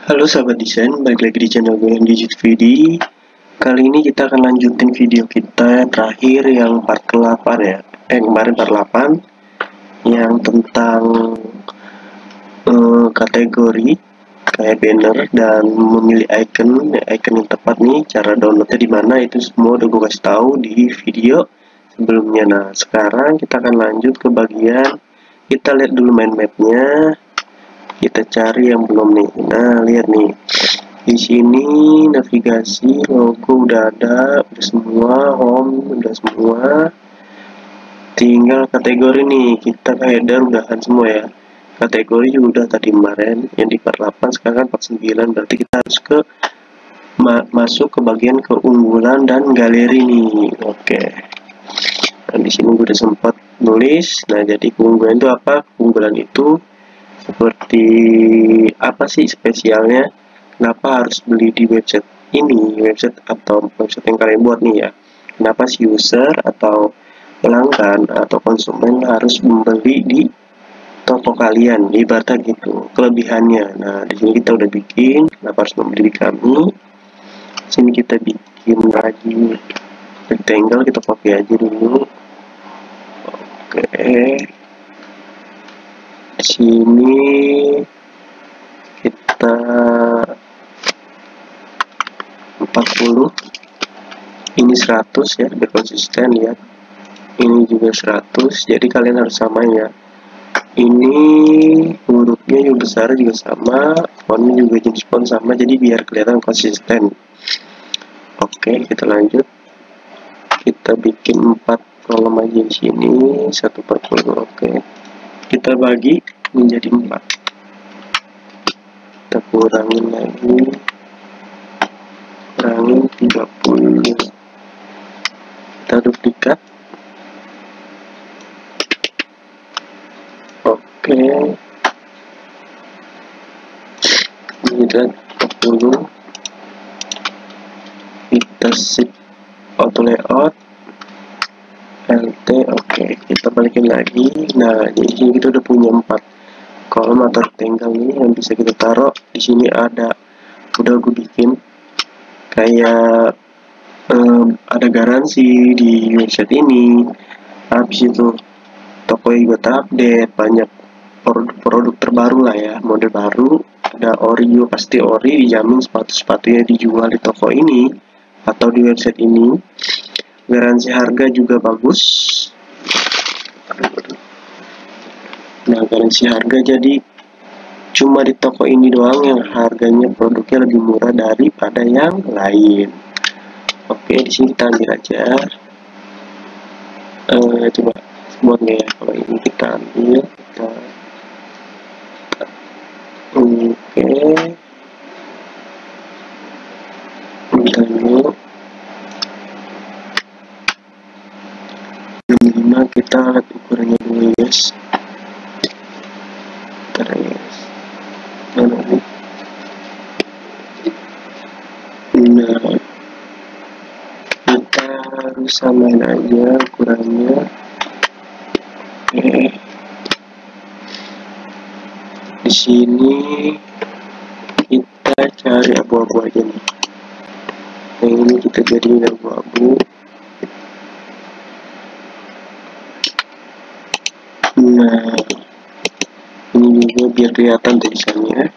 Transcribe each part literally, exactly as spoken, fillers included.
Halo sahabat desain, balik lagi di channel gue yang Digit V D. Kali ini kita akan lanjutin video kita terakhir yang part ke delapan ya. Eh kemarin part delapan yang tentang eh, kategori kayak banner dan memilih icon, icon yang tepat nih. Cara downloadnya di mana itu semua udah gue kasih tahu di video sebelumnya. Nah sekarang kita akan lanjut ke bagian kita lihat dulu mind mapnya. Kita cari yang belum nih. Nah lihat nih, di sini navigasi logo udah ada, udah semua, home udah semua, tinggal kategori nih. Kita ke header udahan semua ya, kategori juga udah tadi kemarin yang di part delapan, sekarang part sembilan, berarti kita harus ke ma masuk ke bagian keunggulan dan galeri nih. Oke, nah di sini gue udah sempat nulis. Nah jadi keunggulan itu apa? Keunggulan itu seperti apa sih spesialnya, kenapa harus beli di website ini, website atau website yang kalian buat nih ya, kenapa si user atau pelanggan atau konsumen harus membeli di toko kalian, ibaratnya gitu kelebihannya. Nah di sini kita udah bikin kenapa harus membeli di kami. Di sini kita bikin lagi rectangle, kita copy aja dulu. Oke, di sini kita empat puluh, ini seratus ya, biar konsisten ya. Ini juga seratus, jadi kalian harus samain ya. Ini hurufnya yang besar juga sama, fontnya juga jenis font sama, jadi biar kelihatan konsisten. Oke, kita lanjut. Kita bikin empat kolom aja di sini, satu per puluh. Oke, kita bagi menjadi empat. Kita kurangin lagi, kurangin tiga puluh. Kita duplikat. Oke, ini dan empat puluh. Kita shift auto layout L T. Oke, kita balikin lagi. Nah jadi sini kita udah punya empat kolom atau rectangle ini yang bisa kita taruh di sini. Ada udah gue bikin kayak um, ada garansi di website ini. Habis itu tokonya juga terupdate, banyak produk-produk terbaru lah ya, model baru. Ada Oreo, pasti ori, dijamin sepatu-sepatunya dijual di toko ini atau di website ini. Garansi harga juga bagus. Nah garansi harga, jadi cuma di toko ini doang yang harganya produknya lebih murah daripada yang lain. Oke, di sini kita ambil aja. Uh, coba buat nggak ya kalau ini kita ambil. Kita... Oke, kita dulu enam puluh lima, kita lihat ukurannya dulu guys. Terus mana nih? Nah kita harus samain aja ukurannya. Oke, di sini kita cari abu-abu aja nih. Yang ini kita jadiin abu-abu. Nah ini juga biar kelihatan tulisannya.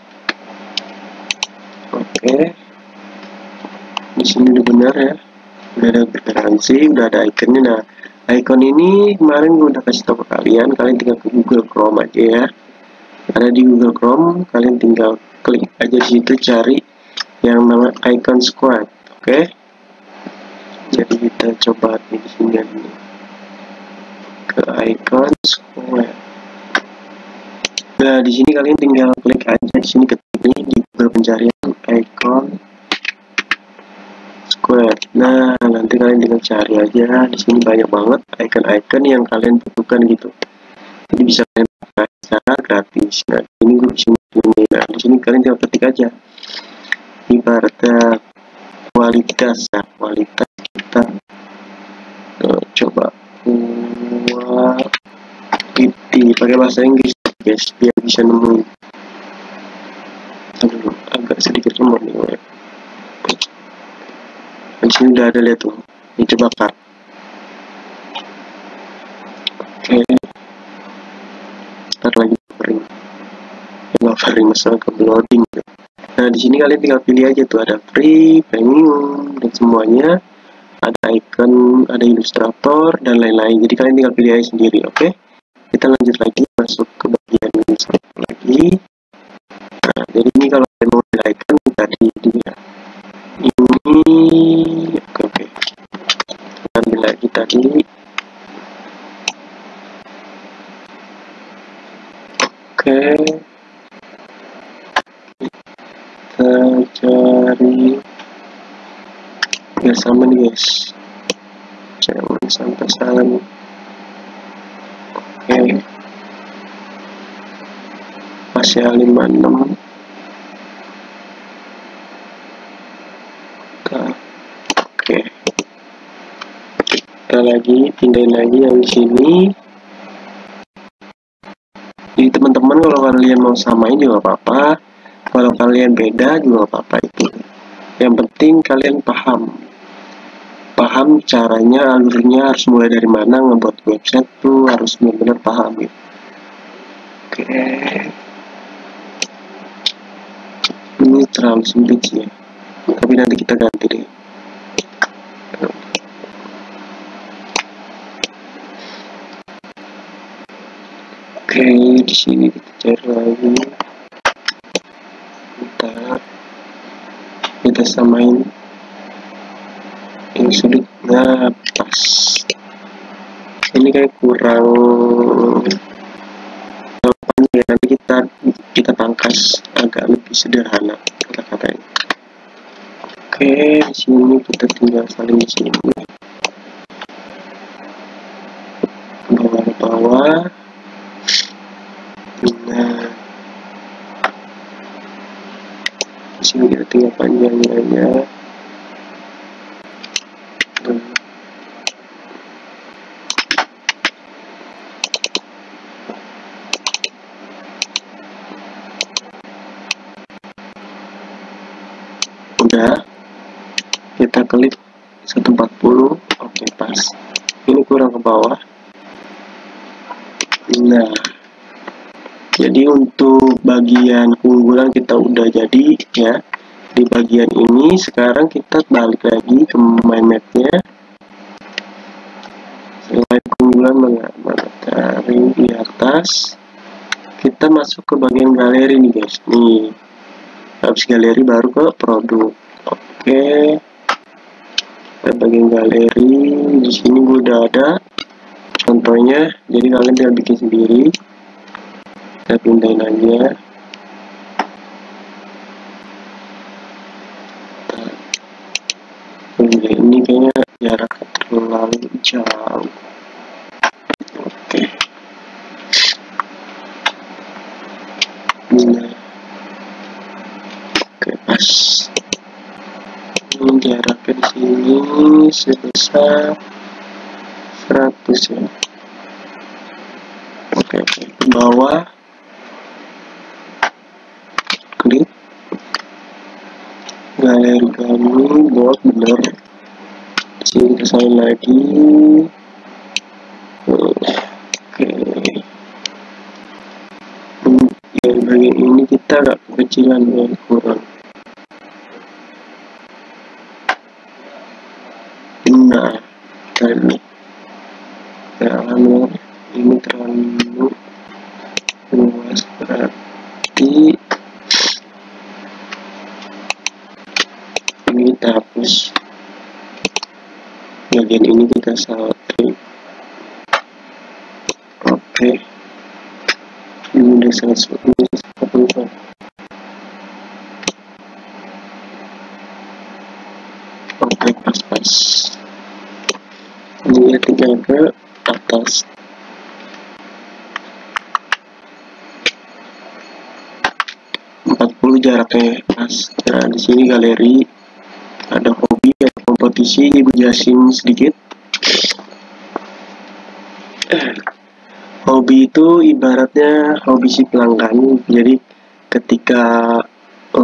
Oke, di sini udah benar ya, udah ada garansi, udah ada ikonnya. Nah icon ini kemarin gue udah kasih tahu ke kalian, kalian tinggal ke Google Chrome aja ya. Ada di Google Chrome, kalian tinggal klik aja di situ, cari yang nama icon squad. Oke, jadi kita coba di sini nih, ke icon squad. Nah di sini kalian tinggal klik aja di sini, ketik nih di Google pencarian icon squad. Nah nanti kalian tinggal cari aja, di sini banyak banget icon-icon yang kalian butuhkan gitu. Jadi bisa kalian pakai secara gratis. Nah ini gue di sini. Nah di sini kalian tinggal ketik aja. Ibaratnya kualitas ya, kualitas kita uh, coba quality pakai bahasa Inggris guys, biar bisa nemuin. Aduh, agak sedikit lemot nih. Di sini udah ada, lihat tuh. Ini coba cut. Oke. Ntar lagi buffering. Buffering masalah ke loading. Nah, di sini kalian tinggal pilih aja tuh, ada free, premium, dan semuanya. Ada icon, ada ilustrator, dan lain-lain. Jadi kalian tinggal pilih aja sendiri, oke? Kita lanjut lagi, masuk ke bagian ilustrator lagi. Nah, jadi ini kalau kalian mau pilih icon, tadi dia. Ini, oke oke. Kita ambil lagi tadi. Oke. Kita cari. Ya sama nih guys, jangan sampai salah nih. Oke, masih lima puluh enam. Oke, kita lagi pindahin lagi yang di sini. Jadi teman-teman kalau kalian mau samain juga apa-apa, kalau kalian beda juga apa-apa itu. Yang penting kalian paham. Paham caranya, alurnya harus mulai dari mana, ngebuat website tuh harus benar-benar paham gitu. Oke, ini terlalu sempit sih ya, tapi nanti kita ganti deh. Oke, di sini kita cari lagi, kita kita samain yang sudutnya pas. Ini kayak kurang ya, nanti kita kita pangkas agak lebih sederhana kata-katanya. Oke, di sini kita tinggal saling di sini, bawah-bawah. Nah, di sini kita tinggal panjangnya aja. Udah, kita klik seratus empat puluh. Oke, pas. Ini kurang ke bawah. Nah, jadi untuk bagian keunggulan kita udah jadi ya. Di bagian ini sekarang kita balik lagi ke mind map-nya. Selain keunggulan mana cari di atas, kita masuk ke bagian galeri nih guys. Nih, habis galeri baru ke produk. Oke, ke bagian galeri. Di sini gue udah ada contohnya, jadi kalian tinggal bikin sendiri. Kita pindahin aja. Nah, ini kayaknya jaraknya terlalu jauh. Oke. Nah. Oke, pas. Ini jaraknya di sini sebesar seratus ya. Oke, oke. Ke bawah. Klik. Galeri kami buat bener. Di sini kita salin lagi. Oke. Yang bagian ini kita agak kekecilan ya, kurang. Nah, ini terlalu ini terlalu luas, berarti ini kita hapus. Bagian ini kita salting. Oke, ini udah selesai. Oke, pas-pas. Ini tinggal ke atas. empat puluh jaraknya pas. Nah, di sini galeri, ada hobi, ada kompetisi. Ibu jelasin sedikit. Hobi itu ibaratnya hobi si pelanggan. Jadi ketika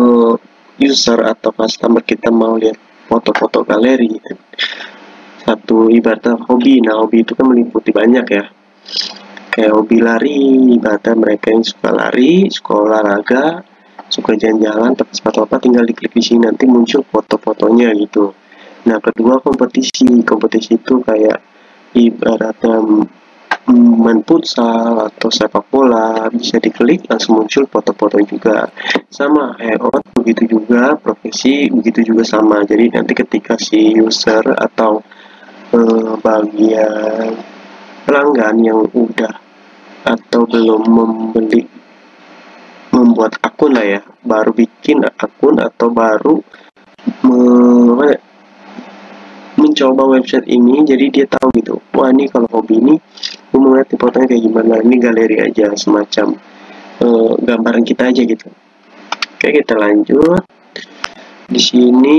user atau customer kita mau lihat foto-foto galeri, satu ibaratnya hobi. Nah, hobi itu kan meliputi banyak ya, kayak hobi lari, ibaratnya mereka yang suka lari, suka olahraga, suka jalan-jalan, pakai sepatu apa, tinggal diklik di sini nanti muncul foto-fotonya gitu. Nah, kedua kompetisi. Kompetisi itu kayak ibaratnya main futsal atau sepak bola, bisa diklik langsung muncul foto-foto juga. Sama layout begitu juga, profesi begitu juga sama. Jadi nanti ketika si user atau eh, bagian pelanggan yang udah atau belum membeli, membuat akun lah ya, baru bikin akun atau baru me mencoba website ini, jadi dia tahu gitu, wah ini kalau hobi ini gue mau lihat fotonya kayak gimana, ini galeri aja, semacam uh, gambaran kita aja gitu. Oke, kita lanjut. Di sini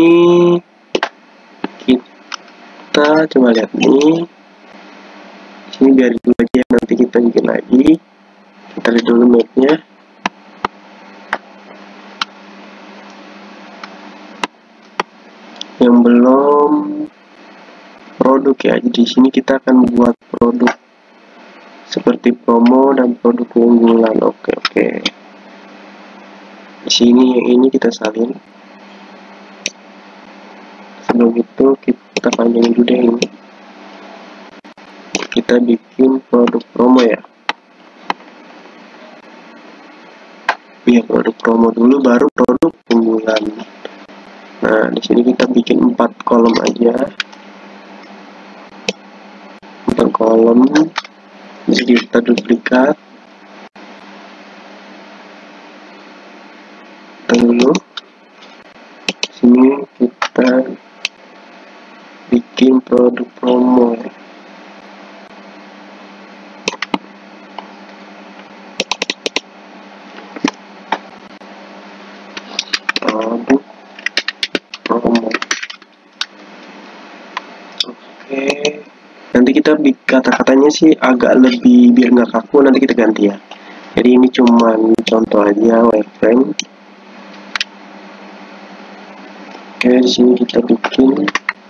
kita coba lihat nih, di sini biar dulu aja, nanti kita bikin lagi. Kita lihat dulu mapnya. Yang belum produk ya, jadi di sini kita akan buat produk seperti promo dan produk keunggulan. Oke oke. Di sini yang ini kita salin. Sebelum itu kita panjangin dulu deh ini. Kita bikin produk promo ya. Iya, produk promo dulu, baru produk keunggulan. Nah, di sini kita bikin empat kolom aja. Empat kolom. Jadi kita duplikat. Dulu. Sini kita bikin produk promo. Produk promo. Oke. Nanti kita kata-katanya sih agak lebih biar nggak kaku, nanti kita ganti ya. Jadi ini cuman contoh aja wireframe. Oke, di sini kita bikin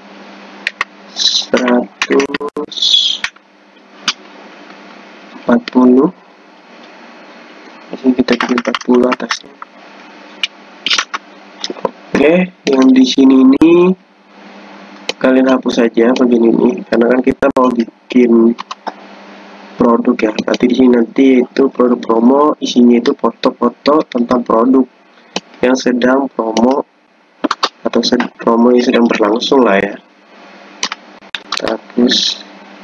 seratus empat puluh. Di sini kita bikin empat puluh atasnya. Oke, yang di sini ini kalian hapus saja bagian ini, karena kan kita mau bikin produk ya. Nanti di sini nanti itu produk promo, isinya itu foto-foto tentang produk yang sedang promo atau sedang promo yang sedang berlangsung lah ya. Terus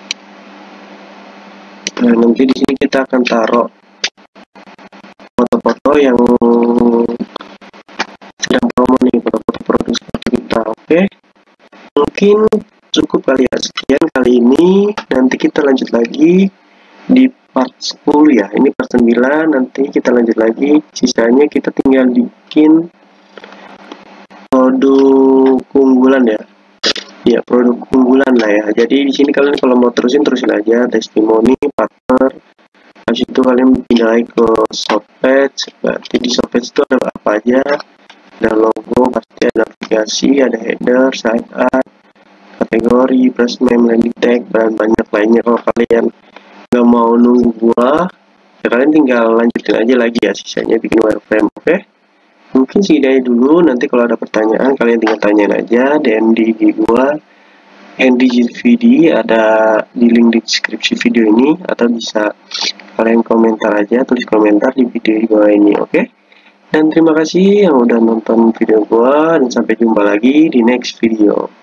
nah, nanti di sini kita akan taruh foto-foto yang sedang promo nih, foto-foto produk seperti kita. Oke, mungkin cukup kali ya, sekian kali ini. Nanti kita lanjut lagi di part sepuluh ya, ini part sembilan, nanti kita lanjut lagi. Sisanya kita tinggal bikin produk keunggulan ya. Ya, produk keunggulan lah ya. Jadi di sini kalian kalau mau terusin terusin aja, testimoni, partner. Habis itu kalian pindah lagi ke shop page. Berarti di shop page itu ada apa aja? Ada logo, pasti ada navigasi, ada header, site art, kategori, plus name, landing tag, dan banyak lainnya. Kalau kalian nggak mau nunggu gua, ya kalian tinggal lanjutin aja lagi ya, sisanya bikin wireframe. Oke, okay? Mungkin segini dulu. Nanti kalau ada pertanyaan kalian tinggal tanyain aja D M di I G gua, N D G V D, ada di link di deskripsi video ini, atau bisa kalian komentar aja, tulis komentar di video di bawah ini. Oke, okay? Dan terima kasih yang udah nonton video gua, dan sampai jumpa lagi di next video.